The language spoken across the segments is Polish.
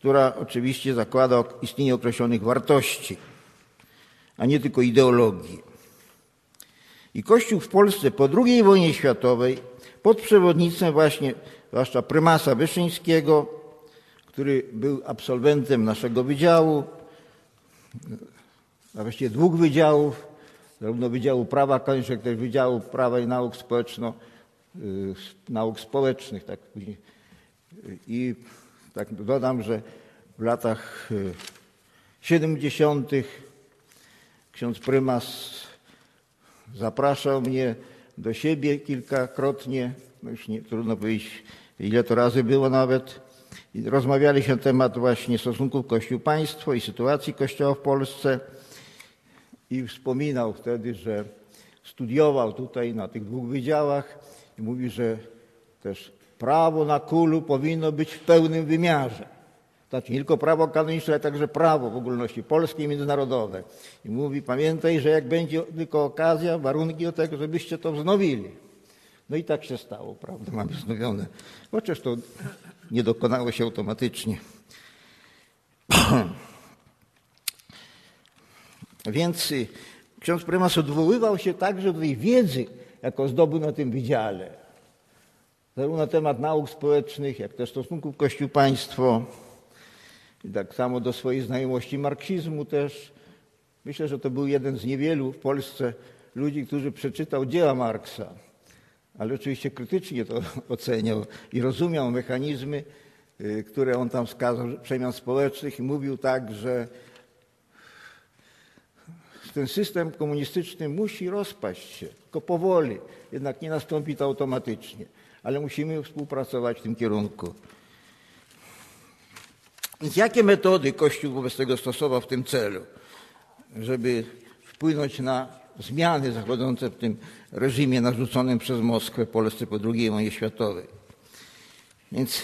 która oczywiście zakłada istnienie określonych wartości, a nie tylko ideologii. I Kościół w Polsce po II wojnie światowej pod przewodnictwem właśnie zwłaszcza prymasa Wyszyńskiego, który był absolwentem naszego wydziału, a właściwie dwóch wydziałów, zarówno Wydziału Prawa Kanonicznego, jak też Wydziału Prawa i Nauk Społecznych. Tak później. I tak dodam, że w latach 70. ksiądz prymas zapraszał mnie do siebie kilkakrotnie, no już nie trudno powiedzieć, ile to razy było nawet. I rozmawialiśmy na temat właśnie stosunków Kościół-państwo i sytuacji Kościoła w Polsce. I wspominał wtedy, że studiował tutaj na tych dwóch wydziałach i mówi, że też prawo na kulu powinno być w pełnym wymiarze. Znaczy nie tylko prawo kanoniczne, ale także prawo w ogólności polskie i międzynarodowe. I mówi, pamiętaj, że jak będzie tylko okazja, warunki do tego, żebyście to wznowili. No i tak się stało, prawda, mamy wznowione. Chociaż to nie dokonało się automatycznie. Więc ksiądz prymas odwoływał się także do tej wiedzy, jaką zdobył na tym wydziale. Zarówno na temat nauk społecznych, jak też stosunków Kościół-państwo. I tak samo do swojej znajomości marksizmu też. Myślę, że to był jeden z niewielu w Polsce ludzi, którzy przeczytał dzieła Marksa, ale oczywiście krytycznie to oceniał i rozumiał mechanizmy, które on tam wskazał, przemian społecznych i mówił tak, że ten system komunistyczny musi rozpaść się, tylko powoli, jednak nie nastąpi to automatycznie, ale musimy współpracować w tym kierunku. Więc jakie metody Kościół wobec tego stosował w tym celu, żeby wpłynąć na zmiany zachodzące w tym reżimie narzuconym przez Moskwę Polsce po II wojnie światowej? Więc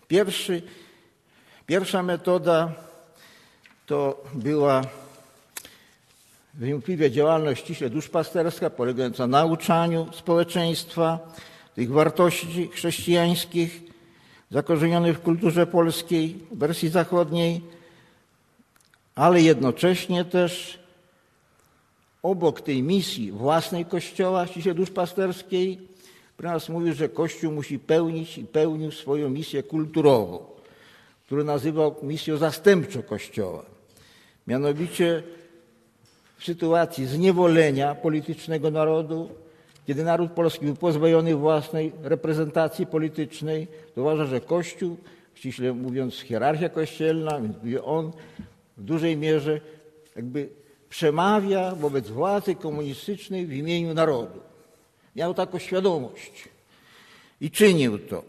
pierwsza metoda to była niewątpliwie działalność ściśle duszpasterska, polegająca na nauczaniu społeczeństwa tych wartości chrześcijańskich zakorzenionych w kulturze polskiej, wersji zachodniej, ale jednocześnie też obok tej misji własnej Kościoła ściśle duszpasterskiej, prymas mówił, że Kościół musi pełnić i pełnił swoją misję kulturową, którą nazywał misją zastępczą Kościoła. Mianowicie w sytuacji zniewolenia politycznego narodu, kiedy naród polski był pozbawiony własnej reprezentacji politycznej, to uważa, że Kościół, ściśle mówiąc hierarchia kościelna, więc on w dużej mierze jakby przemawia wobec władzy komunistycznej w imieniu narodu. Miał taką świadomość i czynił to.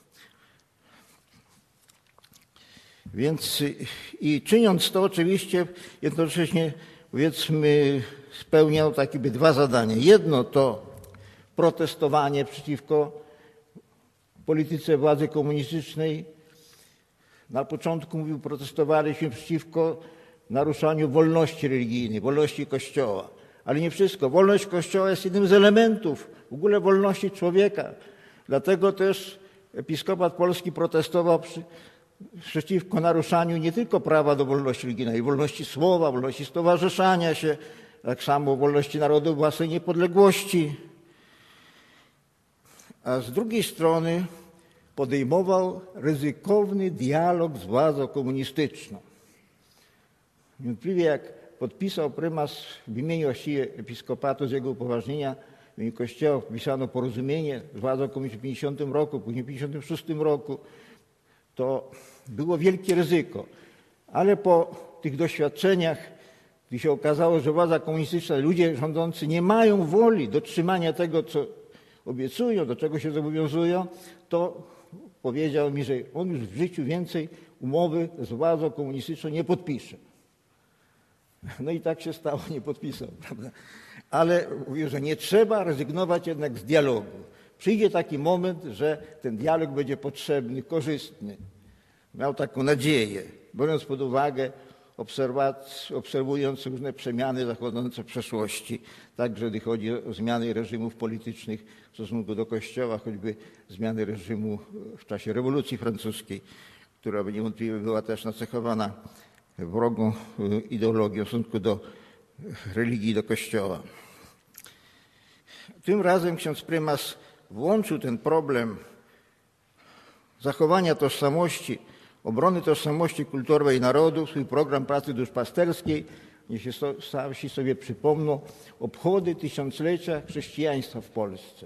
Więc i czyniąc to oczywiście jednocześnie powiedzmy spełniał takie dwa zadania. Jedno to protestowanie przeciwko polityce władzy komunistycznej. Na początku mówił, protestowaliśmy przeciwko naruszaniu wolności religijnej, wolności Kościoła. Ale nie wszystko. Wolność Kościoła jest jednym z elementów w ogóle wolności człowieka. Dlatego też episkopat polski protestował przeciwko naruszaniu nie tylko prawa do wolności religijnej, ale i wolności słowa, wolności stowarzyszania się, tak samo wolności narodu własnej niepodległości. A z drugiej strony podejmował ryzykowny dialog z władzą komunistyczną. Niewątpliwie jak podpisał prymas w imieniu właściwie episkopatu z jego upoważnienia, w imieniu Kościoła podpisano porozumienie z władzą komunistyczną w 1950 roku, później w 1956 roku, to było wielkie ryzyko. Ale po tych doświadczeniach, gdy się okazało, że władza komunistyczna, ludzie rządzący nie mają woli dotrzymania tego, co obiecują, do czego się zobowiązują, to powiedział mi, że on już w życiu więcej umowy z władzą komunistyczną nie podpisze. No i tak się stało, nie podpisał, prawda? Ale mówię, że nie trzeba rezygnować jednak z dialogu. Przyjdzie taki moment, że ten dialog będzie potrzebny, korzystny. Miał taką nadzieję, biorąc pod uwagę, obserwując różne przemiany zachodzące w przeszłości, także gdy chodzi o zmiany reżimów politycznych w stosunku do Kościoła, choćby zmiany reżimu w czasie rewolucji francuskiej. która niewątpliwie była też nacechowana wrogą ideologią w stosunku do religii, do Kościoła. Tym razem ksiądz prymas włączył ten problem zachowania tożsamości, obrony tożsamości kulturowej narodu w swój program pracy duszpasterskiej. Niech się starsi sobie przypomną obchody tysiąclecia chrześcijaństwa w Polsce.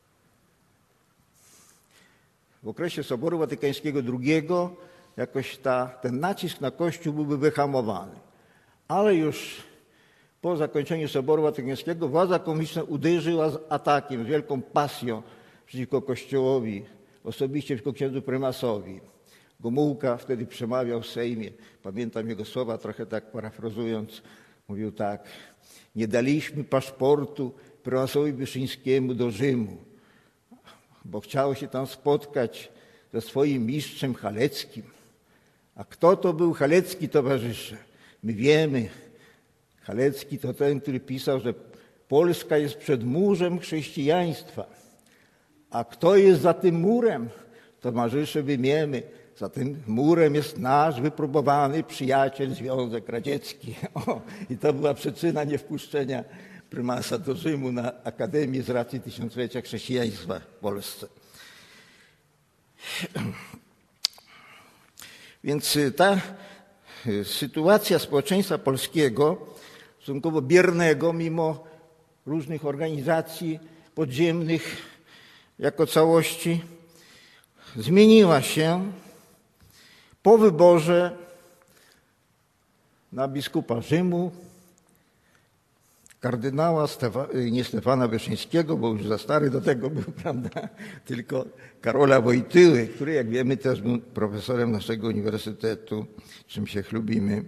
W okresie Soboru Watykańskiego II jakoś ten nacisk na Kościół byłby wyhamowany. Ale już po zakończeniu Soboru Watykańskiego władza komunistyczna uderzyła z atakiem, z wielką pasją przeciwko Kościołowi, osobiście przeciwko księdzu prymasowi. Gomułka wtedy przemawiał w Sejmie. Pamiętam jego słowa, trochę tak parafrazując. Mówił tak: nie daliśmy paszportu prymasowi Wyszyńskiemu do Rzymu, bo chciało się tam spotkać ze swoim mistrzem Haleckim. A kto to był Halecki, towarzysze? My wiemy. Halecki to ten, który pisał, że Polska jest przed murzem chrześcijaństwa. A kto jest za tym murem? Towarzysze, wiemy. Za tym murem jest nasz wypróbowany przyjaciel Związek Radziecki. I to była przyczyna niewpuszczenia prymasa do Rzymu na Akademię z racji tysiąclecia chrześcijaństwa w Polsce. Więc ta sytuacja społeczeństwa polskiego, stosunkowo biernego, mimo różnych organizacji podziemnych jako całości, zmieniła się po wyborze na biskupa Rzymu kardynała nie Stefana Wyszyńskiego, bo już za stary do tego był, prawda, tylko Karola Wojtyły, który, jak wiemy, też był profesorem naszego uniwersytetu, czym się chlubimy.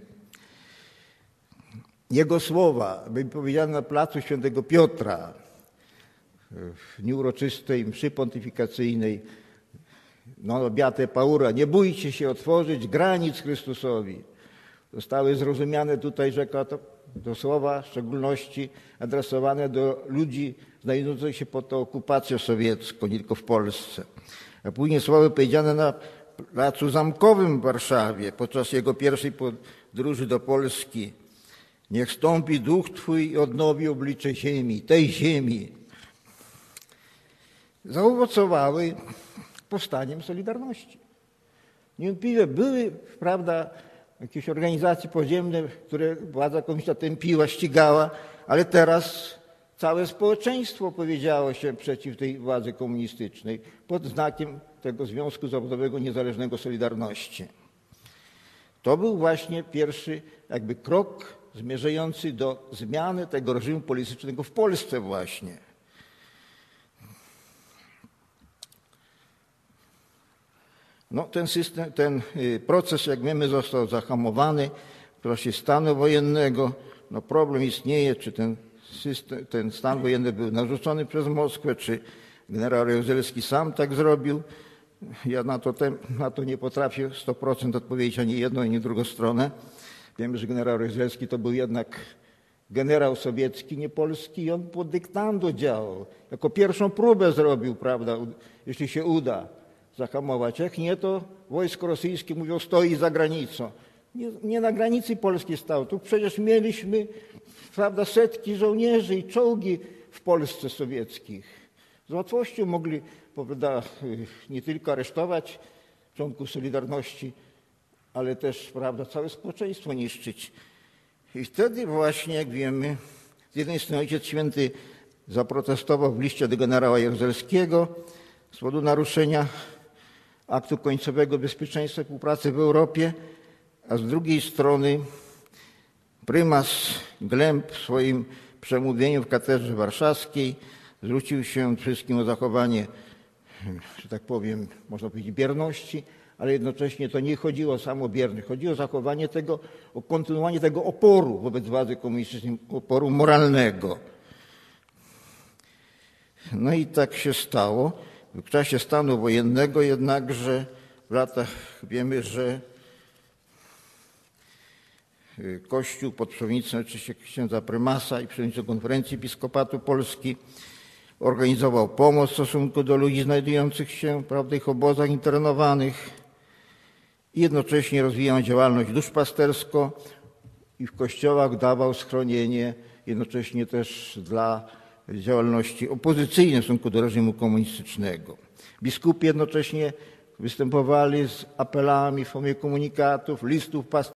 Jego słowa wypowiedziane na placu Świętego Piotra w dniu uroczystej mszy pontyfikacyjnej Beate Paura, nie bójcie się otworzyć granic Chrystusowi, zostały zrozumiane tutaj, rzekła to słowa w szczególności adresowane do ludzi znajdujących się pod okupacją sowiecką, nie tylko w Polsce. A później słowa powiedziane na placu Zamkowym w Warszawie podczas jego pierwszej podróży do Polski. Niech stąpi duch Twój i odnowi oblicze ziemi, tej ziemi. Zaowocowały powstaniem Solidarności. Niewątpliwie były, prawda, jakieś organizacje podziemne, które władza komunistyczna tępiła, ścigała, ale teraz całe społeczeństwo opowiedziało się przeciw tej władzy komunistycznej pod znakiem tego Związku Zawodowego Niezależnego Solidarności. To był właśnie pierwszy jakby krok zmierzający do zmiany tego reżimu politycznego w Polsce właśnie. No, ten proces, jak wiemy, został zahamowany w czasie stanu wojennego. No, problem istnieje, czy ten stan wojenny był narzucony przez Moskwę, czy generał Jaruzelski sam tak zrobił. Ja na to nie potrafię 100% odpowiedzieć ani jedną, ani drugą stronę. Wiemy, że generał Jaruzelski to był jednak generał sowiecki, nie polski, i on pod dyktando działał. Jako pierwszą próbę zrobił, prawda, jeśli się uda zahamować. Jak nie, to wojsko rosyjskie, mówią, stoi za granicą. Nie na granicy polskiej stał. Tu przecież mieliśmy, prawda, setki żołnierzy i czołgi w Polsce sowieckich. Z łatwością mogli, prawda, nie tylko aresztować członków Solidarności, ale też, prawda, całe społeczeństwo niszczyć. I wtedy właśnie, jak wiemy, z jednej strony Ojciec Święty zaprotestował w liście do generała Jaruzelskiego z powodu naruszenia aktu końcowego bezpieczeństwa i współpracy w Europie, a z drugiej strony prymas Glemp w swoim przemówieniu w katedrze warszawskiej zwrócił się wszystkim o zachowanie, że tak powiem, można powiedzieć, bierności, ale jednocześnie to nie chodziło o samą bierność, chodziło o zachowanie tego, o kontynuowanie tego oporu wobec władzy komunistycznej, oporu moralnego. No i tak się stało. W czasie stanu wojennego jednakże w latach wiemy, że Kościół pod przewodnictwem oczywiście księdza prymasa i przewodniczącego Konferencji Episkopatu Polski organizował pomoc w stosunku do ludzi znajdujących się, prawda, w ich obozach internowanych i jednocześnie rozwijał działalność duszpasterską i w kościołach dawał schronienie, jednocześnie też dla działalności opozycyjnej w stosunku do reżimu komunistycznego. Biskupi jednocześnie występowali z apelami w formie komunikatów, listów pasterskich,